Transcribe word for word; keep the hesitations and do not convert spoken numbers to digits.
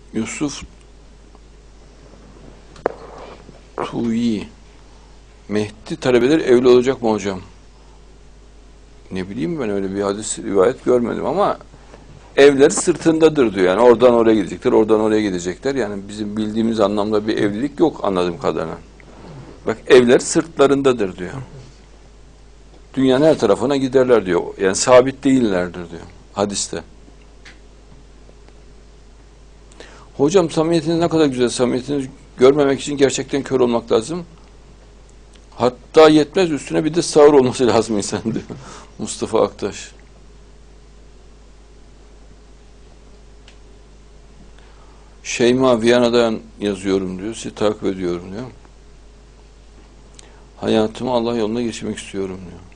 Yusuf Tuyi, Mehdi talebeleri evli olacak mı hocam? Ne bileyim, ben öyle bir hadis rivayet görmedim ama evleri sırtındadır diyor. Yani oradan oraya gidecekler, oradan oraya gidecekler. Yani bizim bildiğimiz anlamda bir evlilik yok anladığım kadarıyla. Bak, evler sırtlarındadır diyor. Dünyanın her tarafına giderler diyor. Yani sabit değillerdir diyor hadiste. Hocam samimiyetiniz ne kadar güzel. Samimiyetinizi görmemek için gerçekten kör olmak lazım. Hatta yetmez, üstüne bir de sağır olması lazım insan diyor. Mustafa Aktaş. Şeyma, Viyana'dan yazıyorum diyor. Sizi takip ediyorum diyor. Hayatımı Allah yoluna geçirmek istiyorum diyor.